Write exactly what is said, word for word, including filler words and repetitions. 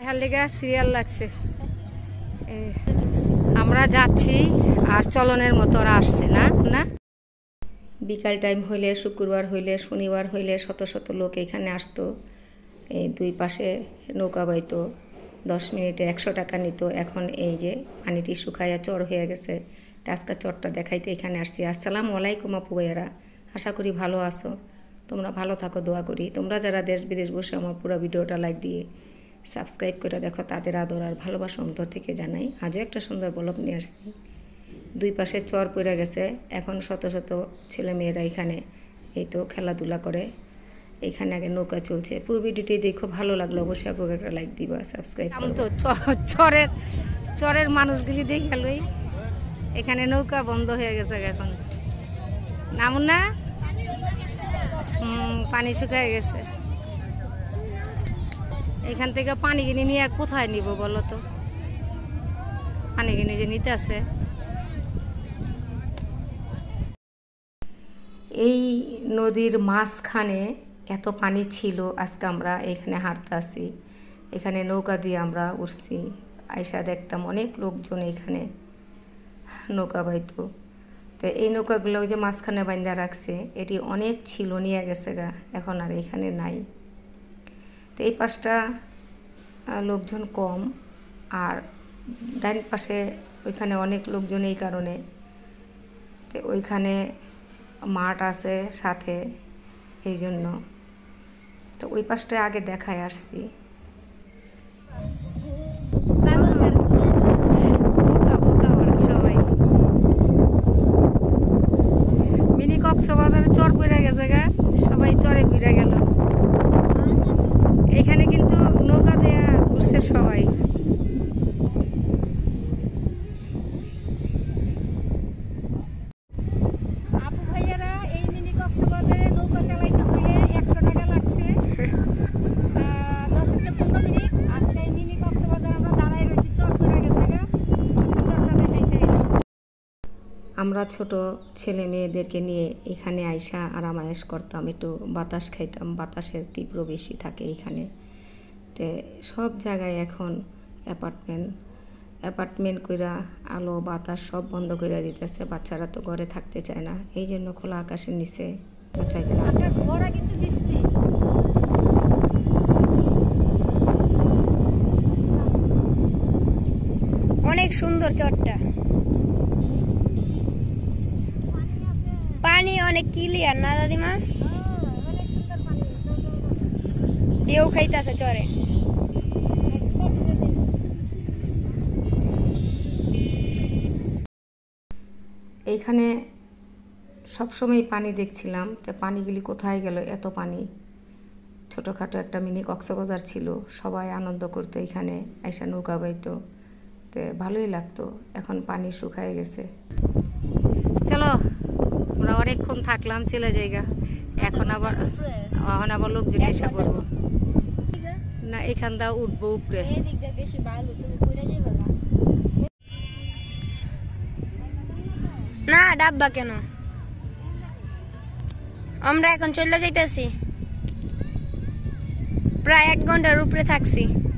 দেখার লেগে সিরিয়াল লাগছে। আমরা যাচ্ছি আর চলনের মতো ওরা আসছে না না বিকাল টাইম হইলে, শুক্রবার হইলে, শনিবার হইলে শত শত লোক এখানে আসতো। এই দুই পাশে নৌকা বাইতো, দশ মিনিটে একশো টাকা নিত। এখন এই যে পানিটি শুকাইয়া চর হয়ে গেছে। আজকে চরটা দেখাইতে এখানে আসছি। আসসালামু আলাইকুম আপু ভাইয়ারা, আশা করি ভালো আছো। তোমরা ভালো থাকো, দোয়া করি। তোমরা যারা দেশ বিদেশ বসে আমার পুরো ভিডিওটা লাইক দিয়ে সাবস্ক্রাইব করে দেখো, তাদের আদর আর ভালোবাসা অন্তর থেকে জানাই। আজও একটা সুন্দর ব্লগ নিয়ে আসছি। দুই পাশে চর পড়ে গেছে। এখন শত শত ছেলে মেয়েরা এখানে এই তো খেলাধুলা করে। এখানে আগে নৌকা চলছে। পুরো ভিডিওটি দেখো, ভালো লাগলো অবশ্যই একটা লাইক দিবা, সাবস্ক্রাইব করো। তো চরের চরের মানুষগুলি দেখে গেলই। এখানে নৌকা বন্ধ হয়ে গেছে এখন। নামুন না, হুম পানি শুকিয়ে গেছে। এখান থেকে পানি কিনে নিয়ে কোথায় নিব বলো তো? পানি কিনে যে নিতে আছে। এই নদীর মাঝখানে এত পানি ছিল। আজকে আমরা এখানে হাঁটতে আসি, এখানে নৌকা দিয়ে আমরা উঠছি। আইসা দেখতাম অনেক লোকজন এখানে নৌকা বাইতো। তো এই নৌকাগুলো ওই যে মাঝখানে বান্ধা রাখছে, এটি অনেক ছিল, নিয়ে গেছে গা, এখন আর এখানে নাই। তো এই পাশটা লোকজন কম, আর ডাইন পাশে ওইখানে অনেক লোকজন এই কারণে। তো ওইখানে মাঠ আছে সাথে, এই জন্য। তো ওই পাশটা আগে দেখায় আসছি। মিনি কক্সবাজারে চর পড়ে গেছে গা, সবাই চরে ঘুরে গেল। এখানে কিন্তু নৌকা দেয়া ঘুরছে সবাই। আপু ভাইয়ারা, এই মিনি কক্সবাজারে নৌকা চালাইতে হইলে একশো টাকা লাগছে, দশ থেকে পনেরো মিনিট। আজকে এই মিনি কক্সবাজার আমরা দাঁড়াই রয়েছি, চর পড়ে গেছে গা। আজকে চরটা দেখাইতে এলাম। আমরা ছোট ছেলে মেয়েদেরকে নিয়ে এখানে আইসা আরাম আয়েশ করতাম, একটু বাতাস খাইতাম। বাতাসের তীব্র বেশি থাকে এখানে। তে সব জায়গায় এখন অ্যাপার্টমেন্ট অ্যাপার্টমেন্ট কইরা আলো বাতাস সব বন্ধ করে দিতেছে। বাচ্চারা তো ঘরে থাকতে চায় না, এই জন্য খোলা আকাশের নিচে বাচ্চাদের ঘোড়া কিন্তু বৃষ্টি। অনেক সুন্দর চরটা, পানি অনেক ক্লিয়ার না দাদিমা? ঢেউ খাইতেছে চরে। এইখানে সবসময় পানি দেখছিলাম। তো পানিগুলি কোথায় গেল? এত পানি। ছোটোখাটো একটা মিনি কক্সবাজার ছিল, সবাই আনন্দ করতো এখানে আইসা, নৌকা বাইতো। তো ভালোই লাগতো। এখন পানি শুকায় গেছে। চলো, আমরা অনেকক্ষণ থাকলাম, চলে যাইগা। এখন আবার এখন আবার লোকজন এসে পড়বো না, এখান দা উঠবো উপরে। না ডাব্বা কেন, আমরা এখন চলে যাইতেছি। প্রায় এক ঘন্টার উপরে থাকছি।